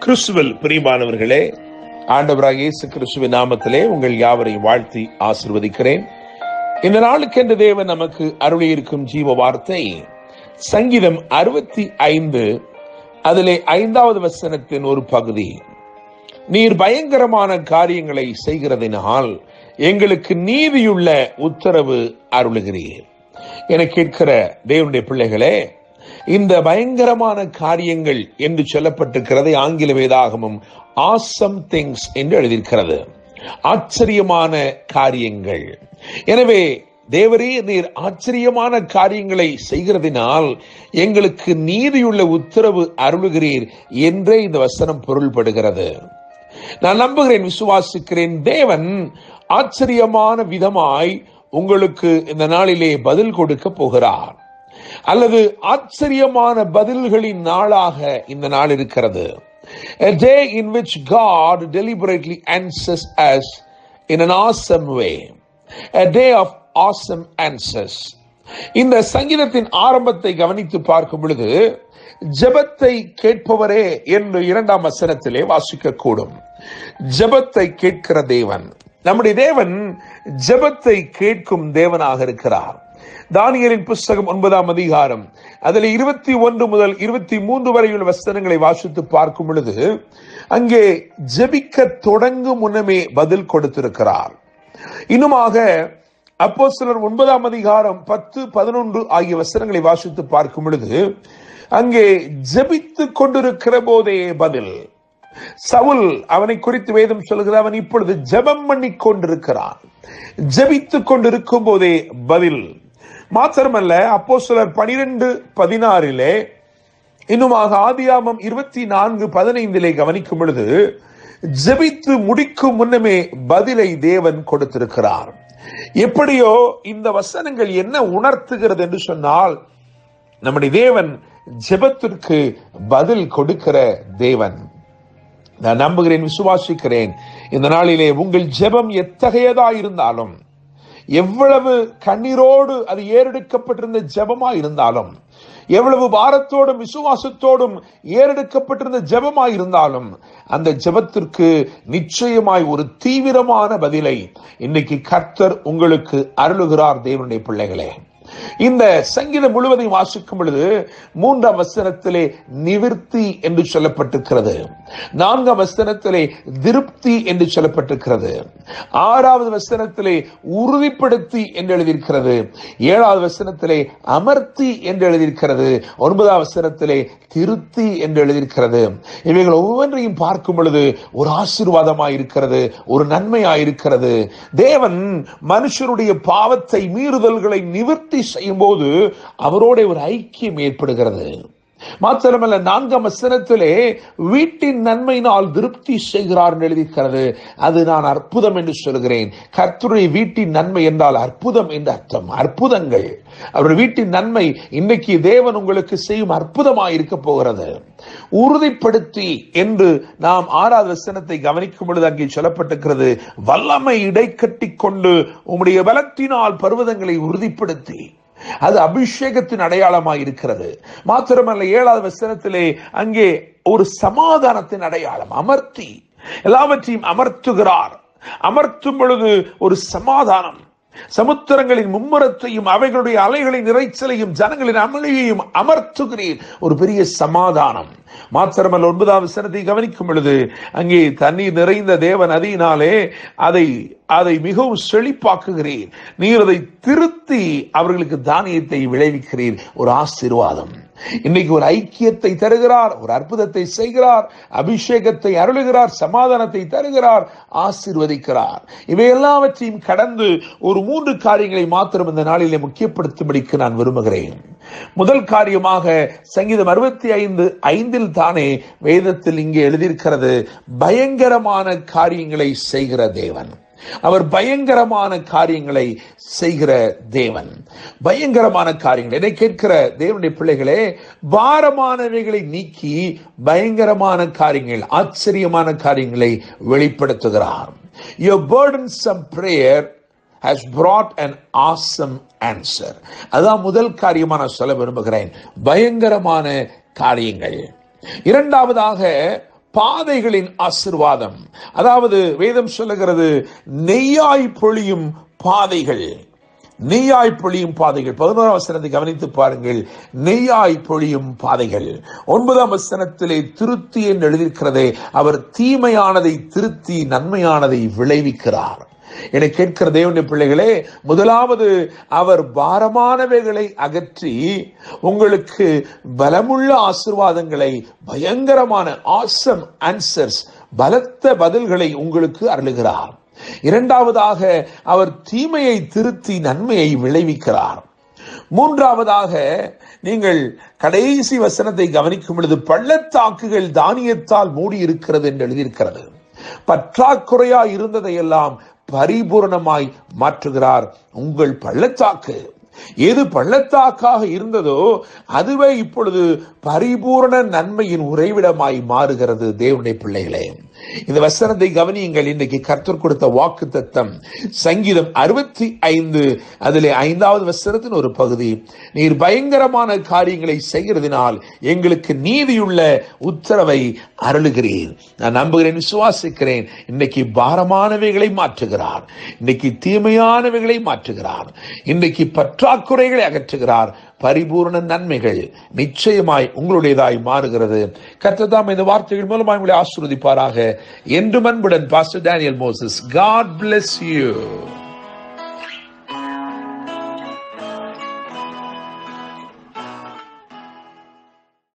கிறிஸ்துவில் பிரியமானவர்களே, ஆண்டவராகிய இயேசு கிறிஸ்துவின் நாமத்திலே உங்கள் யாவரையும் வாழ்த்தி ஆசீர்வதிக்கிறேன். இந்த நாளுக்கென்று தேவன் நமக்கு அருளியிருக்கும் ஜீவ வார்த்தை சங்கீதம் 65 அதிலே 5வது வசனத்தின் ஒரு பகுதி. நீர் பயங்கரமான காரியங்களை செய்கிறதினால் எங்களுக்கு நீதியுள்ள உத்தரவு அருளுகிறீர் என கேட்கிற தேவனுடைய பிள்ளைகளே, இந்த பயங்கரமான காரியங்கள் என்று சொல்லப்பட்டிருக்கிறது. ஆங்கில வேதாகமும் ஆசம் திங்ஸ் என்று எழுதியிருக்கிறது. ஆச்சரியமான காரியங்கள். எனவே தேவரே, நீர் ஆச்சரியமான காரியங்களை செய்கிறதினால் எங்களுக்கு நீதியுள்ள உத்தரவு அருளுகிறீர் என்றே இந்த வசனம் பொருள்படுகிறது. நான் நம்புகிறேன், விசுவாசிக்கிறேன், தேவன் ஆச்சரியமான விதமாய் உங்களுக்கு இந்த நாளிலே பதில் கொடுக்க போகிறார். அல்லது ஆச்சரியமான பதில்களின் நாளாக இந்த நாள் இருக்கிறது. A day in which God deliberately answers us in an awesome way. A day of awesome answers. இந்த சங்கீதத்தின் ஆரம்பத்தை கவனித்து பார்க்கும் பொழுது, ஜெபத்தை கேட்பவரே என்று 2ஆம் வசனத்திலே வாசிக்க கூடும். ஜெபத்தை கேட்கிற தேவன், நம்முடைய தேவன் ஜெபத்தை கேட்கும் தேவனாக இருக்கிறார். தானியேலின் புஸ்தகம் 9ஆம் அதிகாரம் அதில் 21 முதல் 23 வரையுள்ள வசனங்களை வாசித்து பார்க்கும் பொழுது, அங்கே ஜெபிக்க தொடங்கும் முன்னமே பதில் கொடுத்திருக்கிறார். இன்னுமாக அப்போஸ்தலர் 9ஆம் அதிகாரம் 10, 11 ஆகிய வசனங்களை வாசித்து பார்க்கும் பொழுது, அங்கே ஜெபித்து கொண்டிருக்கிற போதே பதில். சவுல், அவனை குறித்து வேதம் சொல்கிறது, அவன் இப்பொழுது ஜெபம் பண்ணி கொண்டிருக்கிறான். ஜெபித்துக் கொண்டிருக்கும் போதே பதில். மாத்திரமல்ல, அப்போஸ்தலர் 12:16 இன்னுமாக ஆதியாகமம் 24:15 கவனிக்கும் பொழுது, ஜெபித்து முடிக்கும் முன்னமே பதிலை தேவன் கொடுத்திருக்கிறார். எப்படியோ இந்த வசனங்கள் என்ன உணர்த்துகிறது என்று சொன்னால், நம்முடைய தேவன் ஜெபத்திற்கு பதில் கொடுக்கிற தேவன். நான் நம்புகிறேன், விசுவாசிக்கிறேன், இந்த நாளிலே உங்கள் ஜெபம் எத்தகையதா இருந்தாலும், எவ்வளவு கண்ணீரோடு அது ஏறெடுக்கப்பட்டிருந்த ஜெபமா இருந்தாலும், எவ்வளவு பாரத்தோடும் விசுவாசத்தோடும் ஏறெடுக்கப்பட்டிருந்த ஜெபமாய் இருந்தாலும், அந்த ஜெபத்திற்கு நிச்சயமாய் ஒரு தீவிரமான பதிலை இன்னைக்கு கர்த்தர் உங்களுக்கு அருளுகிறார். தேவனுடைய பிள்ளைகளே, இந்த சங்கீதம் முழுவதையும் வாசிக்கும் பொழுது 3ஆம் வசனத்திலே நிவிர்த்தி என்று சொல்லப்பட்டிருக்கிறது. 4ஆம் வசனத்திலே திருப்தி என்று சொல்லப்பட்டிருக்கிறது. 6வது வசனத்திலே உறுதிப்படுத்தி என்று எழுதியிருக்கிறது. 7வது வசனத்திலே அமர்த்தி என்று எழுதியிருக்கிறது. 9வது வசனத்திலே திருத்தி என்று எழுதியிருக்கிறது. இவைகள் ஒவ்வொன்றையும் பார்க்கும் பொழுது ஒரு ஆசீர்வாதமாய் இருக்கிறது, ஒரு நன்மையாயிருக்கிறது. தேவன் மனுஷருடைய பாவத்தை, மீறுதல்களை நிவர்த்தி செய்யும் போது அவரோட ஒரு ஐக்கியம் ஏற்படுகிறது. மாத்திரமல்ல, 4ஆம் வசனத்திலே வீட்டின் நன்மையினால் திருப்தி செய்கிறார் என்று எழுதியிருக்கிறது. அது நான் அற்புதம் என்று சொல்கிறேன். கர்த்தருடைய வீட்டின் நன்மை என்றால் அற்புதம் என்று அர்த்தம். அற்புதங்கள், அவருடைய வீட்டின் நன்மை இன்றைக்கு தேவன் உங்களுக்கு செய்யும் அற்புதமாக இருக்க போகிறது. உறுதிப்படுத்தி என்று நாம் 6வது வசனத்தை கவனிக்கும் பொழுது அங்கே சொல்லப்பட்டிருக்கிறது, வல்லமை இடைக்கட்டி கொண்டு உம்முடைய பலத்தினால் பர்வதங்களை உறுதிப்படுத்தி. அது அபிஷேகத்தின் அடையாளமாக இருக்கிறது. மாத்திரமல்ல, 7வது வசனத்திலே அங்கே ஒரு சமாதானத்தின் அடையாளம். அமர்த்தி, எல்லாவற்றையும் அமர்த்துகிறார். அமர்த்தும் பொழுது ஒரு சமாதானம். சமுத்திரங்களின் மும்முரத்தையும் அவைகளுடைய அலைகளின் இறைச்சலையும் ஜனங்களின் அமளியையும் அமர்த்துகிறீர். ஒரு பெரிய சமாதானம். மாத்திரமல்ல, 9வது வசனத்தை கவனிக்கும் பொழுது அங்கே தண்ணீர் நிறைந்த தேவ நதியினாலே அதை மிகவும் செழிப்பாக்குகிறீர். நீர் அதை திருத்தி அவர்களுக்கு தானியத்தை விளைவிக்கிறீர். ஒரு ஆசீர்வாதம். இன்னைக்கு ஒரு ஐக்கியத்தை தருகிறார், ஒரு அற்புதத்தை செய்கிறார், அபிஷேகத்தை அருளுகிறார், சமாதானத்தை தருகிறார், ஆசீர்வதிக்கிறார். இவை எல்லாவற்றையும் கடந்து ஒரு 3 காரியங்களை மாத்திரம் இந்த நாளிலே முக்கியப்படுத்தும்படிக்கு நான் விரும்புகிறேன். முதல் காரியமாக சங்கீதம் 65:5 தானே வேதத்தில் இங்கே எழுதியிருக்கிறது, பயங்கரமான காரியங்களை செய்கிற தேவன். அவர் பயங்கரமான காரியங்களை செய்கிற தேவன். பயங்கரமான காரியங்கள். இதை கேட்கிற தேவனுடைய பிள்ளைகளே, பாரமானவைகளை நீக்கி பயங்கரமான காரியங்கள், ஆச்சரியமான காரியங்களை வெளிப்படுத்துகிறார். Your burdensome prayer has brought an awesome answer. அதான் முதல் காரியமான சொல்ல விரும்புகிறேன். பயங்கரமான காரியங்கள். இரண்டாவதாக பாதைகளின் ஆசீர்வாதம். அதாவது வேதம் சொல்லுகிறது நெய்யாய் பொழியும் பாதைகள். நெய்யாய் பொழியும் பாதைகள். 11ஆம் வசனத்தை கவனித்து பாருங்கள். நெய்யாய் பொழியும் பாதைகள். 9ஆம் வசனத்திலே திருத்தி என்று எழுதியிருக்கிறதே, அவர் தீமையானதை திருத்தி நன்மையானதை விளைவிக்கிறார். என கேட்கிற தேவனுடைய பிள்ளைகளே, முதலாவது அவர் பாரமானவைகளை அகற்றி உங்களுக்கு பலமுள்ள ஆசீர்வாதங்களை, பயங்கரமான ஆசம் ஆன்சர்ஸ், பலத்த பதில்களை உங்களுக்கு அருளுகிறார். இரண்டாவதாக அவர் தீமையை திருத்தி நன்மையை விளைவிக்கிறார். மூன்றாவதாக நீங்கள் கடைசி வசனத்தை கவனிக்கும் பொழுது பள்ளத்தாக்குகள் தானியத்தால் மூடி இருக்கிறது என்று எழுதியிருக்கிறது. பற்றாக்குறையா இருந்ததையெல்லாம் பரிபூரணமாய் மாற்றுகிறார். உங்கள் பள்ளத்தாக்கு எது பள்ளத்தாக்காக இருந்ததோ அதுவே இப்பொழுது பரிபூரண நன்மையின் உறைவிடமாய் மாறுகிறது. தேவனுடைய பிள்ளைகளே, இந்த வசனத்தை கவனியுங்கள். இன்னைக்கு கர்த்தர் கொடுத்த வாக்கு தத்தம் சங்கீதம் 65 அதிலே 5வது வசனத்தின் ஒரு பகுதி. நீர் பயங்கரமான காரியங்களை செய்கிறதினால் எங்களுக்கு நீதியுள்ள உத்தரவை அருளுகிறீர். நான் நம்புகிறேன், விசுவாசிக்கிறேன். இன்னைக்கு பாரமானவைகளை மாற்றுகிறார். இன்னைக்கு தீமையானவைகளை மாற்றுகிறார். இன்னைக்கு பற்றாக்குறைகளை அகற்றுகிறார். பரிபூர்ண நன்மைகள் நிச்சயமாய் உங்களுடையதாய் மாறுகிறது. கர்த்தர் தாம் இந்த வார்த்தைகள் மூலமாக உங்களை ஆசீர்வதிப்பாராக. என்று அன்புடன் pastor Daniel Moses. God bless you.